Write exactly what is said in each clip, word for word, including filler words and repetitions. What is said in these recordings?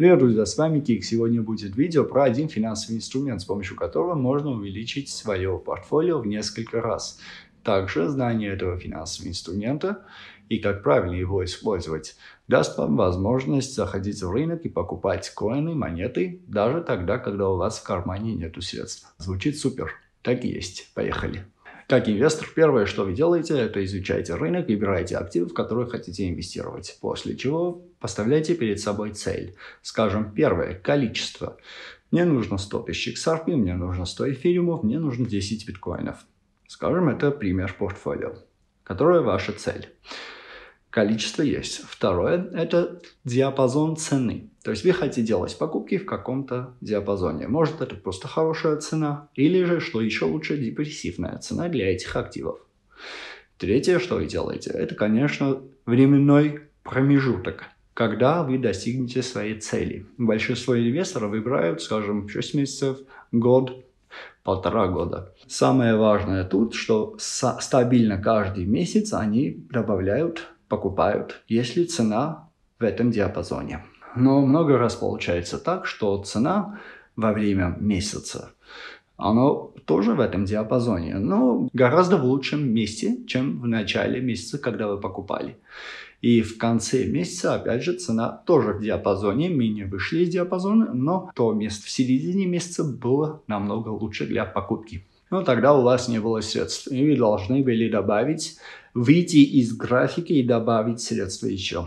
Привет, друзья, с вами Кик. Сегодня будет видео про один финансовый инструмент, с помощью которого можно увеличить свое портфолио в несколько раз. Также знание этого финансового инструмента и как правильно его использовать даст вам возможность заходить в рынок и покупать коины, монеты, даже тогда, когда у вас в кармане нету средств. Звучит супер. Так и есть. Поехали. Как инвестор, первое, что вы делаете, это изучаете рынок, выбираете активы, в которые хотите инвестировать. После чего поставляйте перед собой цель. Скажем, первое – количество. Мне нужно сто тысяч икс ар пи, мне нужно сто эфириумов, мне нужно десять биткоинов. Скажем, это пример портфолио, которое ваша цель. Количество есть. Второе – это диапазон цены. То есть вы хотите делать покупки в каком-то диапазоне. Может, это просто хорошая цена, или же, что еще лучше, депрессивная цена для этих активов. Третье, что вы делаете, это, конечно, временной промежуток, когда вы достигнете своей цели. Большинство инвесторов выбирают, скажем, шесть месяцев, год, полтора года. Самое важное тут, что стабильно каждый месяц они добавляют, покупают, если цена в этом диапазоне. Но много раз получается так, что цена во время месяца, она тоже в этом диапазоне, но гораздо в лучшем месте, чем в начале месяца, когда вы покупали. И в конце месяца, опять же, цена тоже в диапазоне, мы не вышли из диапазона, но то место в середине месяца было намного лучше для покупки. Но тогда у вас не было средств, и вы должны были добавить, выйти из графика и добавить средства еще.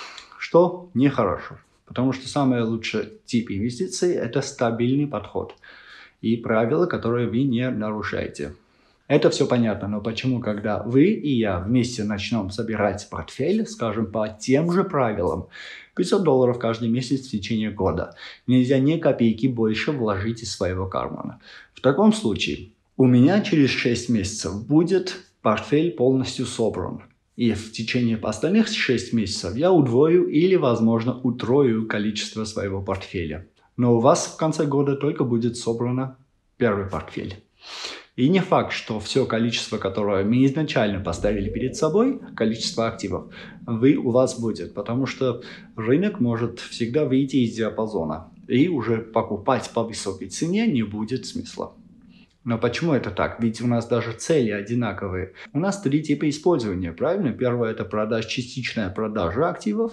Что нехорошо, потому что самый лучший тип инвестиций – это стабильный подход и правила, которые вы не нарушаете. Это все понятно, но почему, когда вы и я вместе начнем собирать портфель, скажем, по тем же правилам, пятьсот долларов каждый месяц в течение года, нельзя ни копейки больше вложить из своего кармана. В таком случае у меня через шесть месяцев будет портфель полностью собран. И в течение остальных шести месяцев я удвою или, возможно, утрою количество своего портфеля. Но у вас в конце года только будет собрано первый портфель. И не факт, что все количество, которое мы изначально поставили перед собой, количество активов, вы, у вас будет. Потому что рынок может всегда выйти из диапазона. И уже покупать по высокой цене не будет смысла. Но почему это так? Ведь у нас даже цели одинаковые. У нас три типа использования, правильно? Первое – это продаж, частичная продажа активов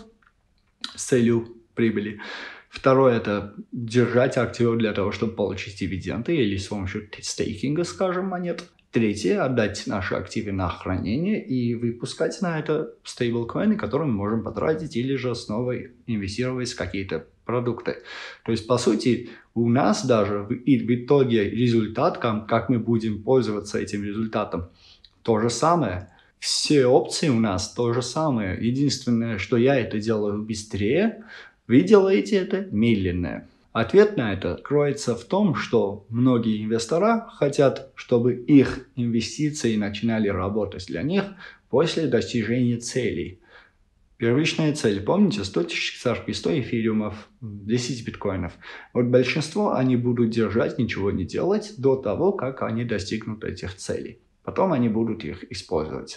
с целью прибыли. Второе – это держать активы для того, чтобы получить дивиденды или с помощью стейкинга, скажем, монет. Третье – отдать наши активы на хранение и выпускать на это стейблкоины, которые мы можем потратить или же снова инвестировать в какие-то продукты. То есть, по сути, у нас даже в, и в итоге результат, как, как мы будем пользоваться этим результатом, то же самое. Все опции у нас то же самое. Единственное, что я это делаю быстрее, вы делаете это медленно. Ответ на это кроется в том, что многие инвестора хотят, чтобы их инвестиции начинали работать для них после достижения целей. Первичная цель, помните, сто тысяч икс ар пи, сто эфириумов, десять биткоинов. Вот большинство они будут держать, ничего не делать до того, как они достигнут этих целей. Потом они будут их использовать.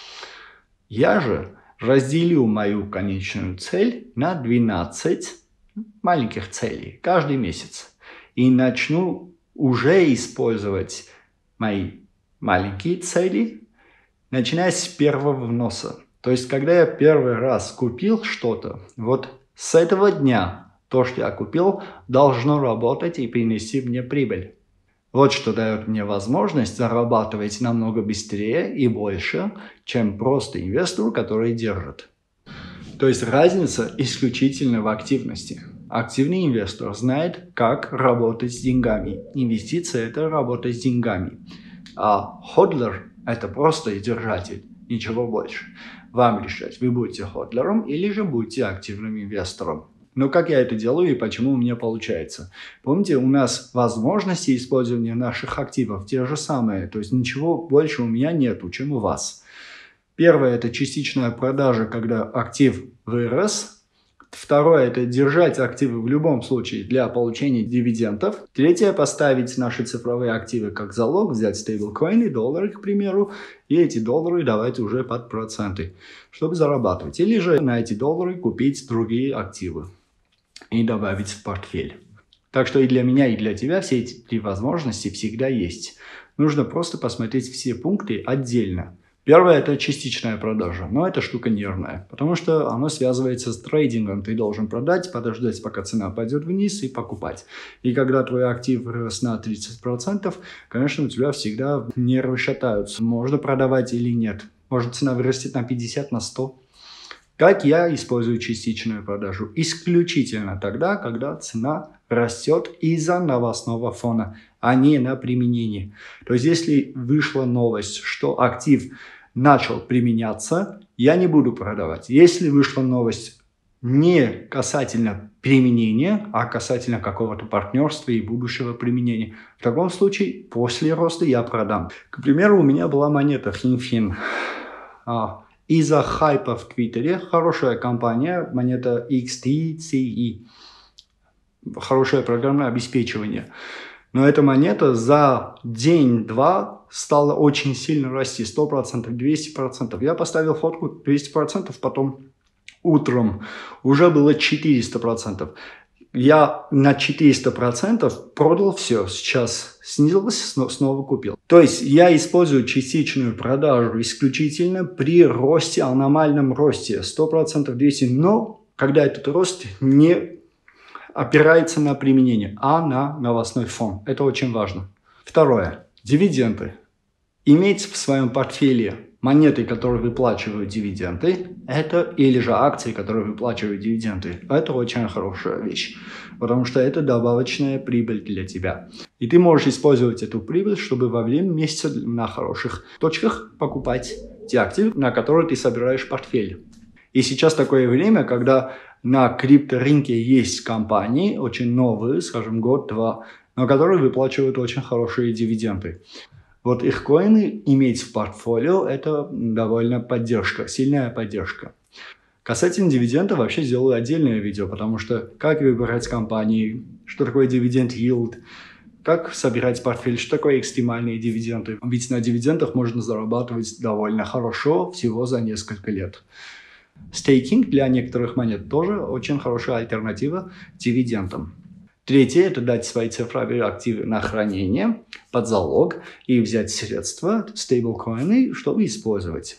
Я же разделю мою конечную цель на двенадцать маленьких целей каждый месяц. И начну уже использовать мои маленькие цели, начиная с первого вноса. То есть, когда я первый раз купил что-то, вот с этого дня то, что я купил, должно работать и принести мне прибыль. Вот что дает мне возможность зарабатывать намного быстрее и больше, чем просто инвестор, который держит. То есть разница исключительно в активности. Активный инвестор знает, как работать с деньгами. Инвестиция – это работа с деньгами. А ходлер – это просто держатель, ничего больше. Вам решать, вы будете ходлером или же будете активным инвестором. Но как я это делаю и почему у меня получается? Помните, у нас возможности использования наших активов те же самые. То есть ничего больше у меня нету, чем у вас. Первое – это частичная продажа, когда актив вырос. Второе – это держать активы в любом случае для получения дивидендов. Третье – поставить наши цифровые активы как залог, взять стейблкоины, доллары, к примеру, и эти доллары давать уже под проценты, чтобы зарабатывать. Или же на эти доллары купить другие активы. и добавить в портфель. Так что и для меня, и для тебя все эти три возможности всегда есть. Нужно просто посмотреть все пункты отдельно. Первое – это частичная продажа, но это штука нервная, потому что оно связывается с трейдингом. Ты должен продать, подождать, пока цена пойдет вниз, и покупать. И когда твой актив вырос на тридцать процентов, конечно, у тебя всегда нервы шатаются. Можно продавать или нет. Может, цена вырастет на пятьдесят, на сто. Как я использую частичную продажу? Исключительно тогда, когда цена растет из-за новостного фона, а не на применении. То есть, если вышла новость, что актив начал применяться, я не буду продавать. Если вышла новость не касательно применения, а касательно какого-то партнерства и будущего применения, в таком случае после роста я продам. К примеру, у меня была монета Хинфин. Из-за хайпа в Твиттере хорошая компания, монета икс ти си и. Хорошее программное обеспечивание. Но эта монета за день-два стала очень сильно расти. сто процентов, двести процентов. Я поставил фотку двести процентов, потом утром уже было четыреста процентов. Я на четыреста процентов продал все. Сейчас снизилось, снова купил. То есть я использую частичную продажу исключительно при росте, аномальном росте. сто процентов, двести процентов. Но когда этот рост не опирается на применение, а на новостной фон. Это очень важно. Второе. Дивиденды. Иметь в своем портфеле монеты, которые выплачивают дивиденды, это или же акции, которые выплачивают дивиденды. Это очень хорошая вещь, потому что это добавочная прибыль для тебя. И ты можешь использовать эту прибыль, чтобы во время месяца на хороших точках покупать те активы, на которые ты собираешь портфель. И сейчас такое время, когда на крипторынке есть компании, очень новые, скажем, год-два, но которые выплачивают очень хорошие дивиденды. Вот их коины иметь в портфолио – это довольно поддержка, сильная поддержка. Касательно дивидендов вообще сделаю отдельное видео, потому что как выбирать компании, что такое дивиденд yield, как собирать портфель, что такое экстремальные дивиденды. Ведь на дивидендах можно зарабатывать довольно хорошо всего за несколько лет. Стейкинг для некоторых монет тоже очень хорошая альтернатива дивидендам. Третье – это дать свои цифровые активы на хранение под залог и взять средства, стейблкоины, чтобы использовать.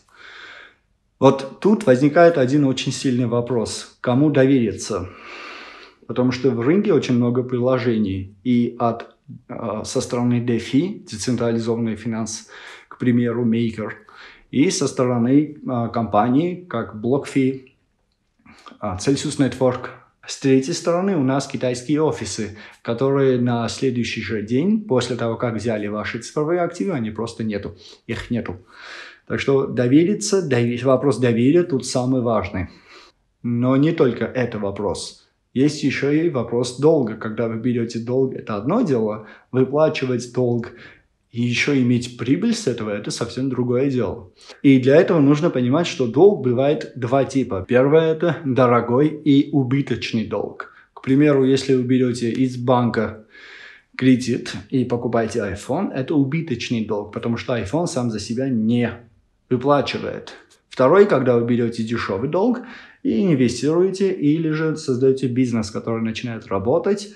Вот тут возникает один очень сильный вопрос. Кому довериться? Потому что в рынке очень много приложений. И от, со стороны DeFi, децентрализованный финанс, к примеру, Maker, и со стороны компаний, как BlockFi, Celsius Network. С третьей стороны у нас китайские офисы, которые на следующий же день, после того, как взяли ваши цифровые активы, они просто нету, их нету. Так что довериться, довер... вопрос доверия тут самый важный. Но не только это вопрос. Есть еще и вопрос долга. Когда вы берете долг, это одно дело, выплачивать долг и еще иметь прибыль с этого – это совсем другое дело. И для этого нужно понимать, что долг бывает два типа. Первое – это дорогой и убыточный долг. К примеру, если вы берете из банка кредит и покупаете iPhone, это убыточный долг, потому что iPhone сам за себя не выплачивает. Второй, когда вы берете дешевый долг и инвестируете, или же создаете бизнес, который начинает работать,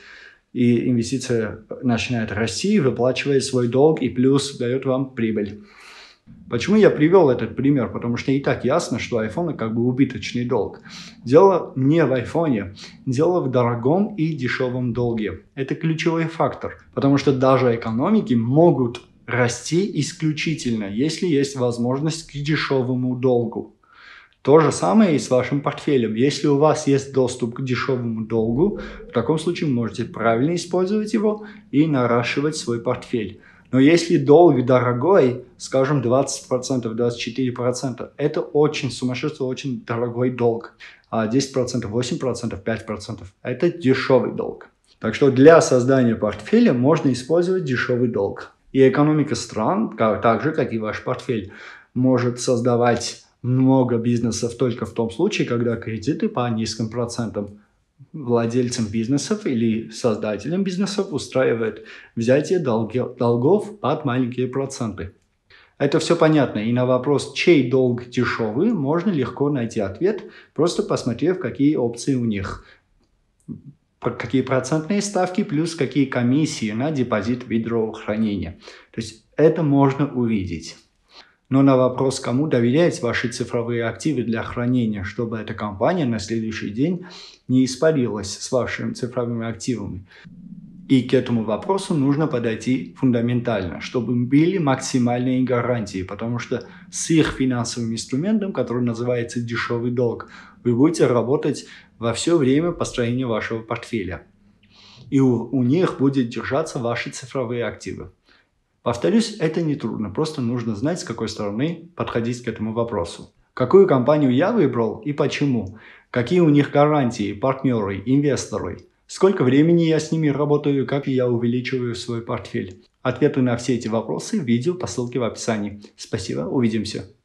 и инвестиция начинает расти, выплачивает свой долг и плюс дает вам прибыль. Почему я привел этот пример? Потому что и так ясно, что iPhone как бы убыточный долг. Дело не в iPhone, дело в дорогом и дешевом долге. Это ключевой фактор, потому что даже экономики могут расти исключительно, если есть возможность к дешевому долгу. То же самое и с вашим портфелем. Если у вас есть доступ к дешевому долгу, в таком случае вы можете правильно использовать его и наращивать свой портфель. Но если долг дорогой, скажем, двадцать процентов, двадцать четыре процента, это очень сумасшедший, очень дорогой долг. А десять процентов, восемь процентов, пять процентов – это дешевый долг. Так что для создания портфеля можно использовать дешевый долг. И экономика стран, так же, как и ваш портфель, может создавать много бизнесов только в том случае, когда кредиты по низким процентам владельцам бизнесов или создателям бизнесов устраивает взятие долги, долгов под маленькие проценты. Это все понятно. И на вопрос, чей долг дешевый, можно легко найти ответ, просто посмотрев, какие опции у них. про какие процентные ставки, плюс какие комиссии на депозит withdrawal хранения. То есть это можно увидеть. Но на вопрос, кому доверять ваши цифровые активы для хранения, чтобы эта компания на следующий день не испарилась с вашими цифровыми активами. И к этому вопросу нужно подойти фундаментально, чтобы были максимальные гарантии, потому что с их финансовым инструментом, который называется дешевый долг, вы будете работать во все время построения вашего портфеля. И у, у них будет держаться ваши цифровые активы. Повторюсь, это не трудно, просто нужно знать, с какой стороны подходить к этому вопросу. Какую компанию я выбрал и почему? Какие у них гарантии, партнеры, инвесторы? Сколько времени я с ними работаю, как я увеличиваю свой портфель? Ответы на все эти вопросы в видео по ссылке в описании. Спасибо, увидимся.